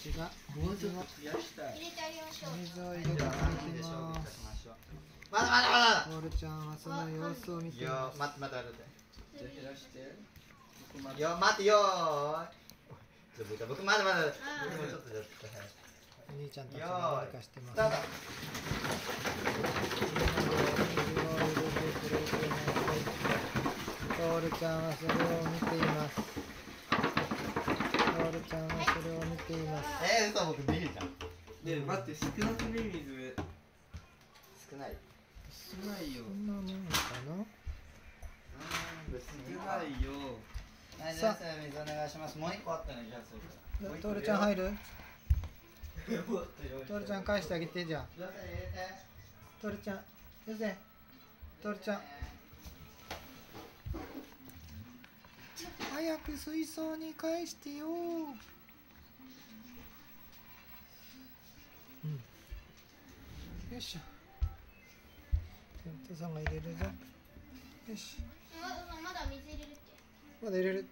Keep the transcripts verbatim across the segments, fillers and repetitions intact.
ちがもうちょっと増やしたい。 入れてあげましょう。 水を入れていきます。 まだまだまだ。 ボールちゃんはその様子を見ていよます。 待って待って待って。 じゃあ減らして。僕までよ待ってよーい。ちょっと僕まだまだ。僕もちょっとちょっとはい。 お兄ちゃんたちが何かしてますスターね。トールちゃんはそれを見ています。トールちゃんはそれを見ています。 えー、嘘僕ビリじゃん。 で待って少なくね水。 少ない。 少ないよそ。んなもんかな。 少ないよ。 はい、じゃあ水お願いします。もう一個あったね、じゃあそれ。 トールちゃん入る？ トトールちゃん返してあげてじゃあ。 入れて。 トールちゃん、よせ。トールちゃん。早く水槽に返してよ。うん。よいしょ。お父さんが入れるぞ。よし。 ままだ水入れるって。 まだ入れるって？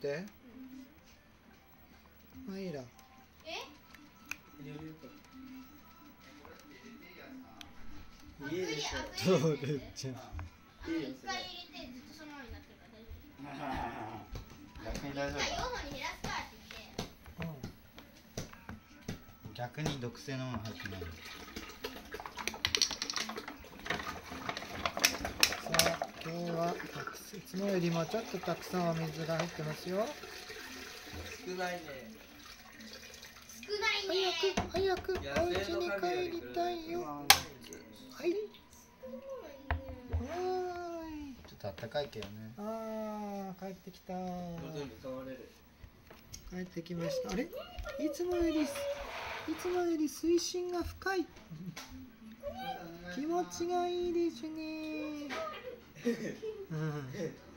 まあいいら。 え？ 入れるか。 あ家でしょ。 トールちゃん。 あの一回入れてずっとそのままになってるから大丈夫。 逆に大丈夫一回よんほんに減らすかって言って。 うん。 逆に毒性のもの入ってない。 さあ、今日はたくさんいつもよりもちょっとたくさんお水が入ってますよ。 少ないね。 少ないね。 早く早くお家に帰りたいよ。はい。はーい。 ちょっとあったかいけどね。 ああ、帰ってきた。 喉に変われる。 帰ってきました。あれ？いつもよりいつもより水深が深い。気持ちがいいですね。うん。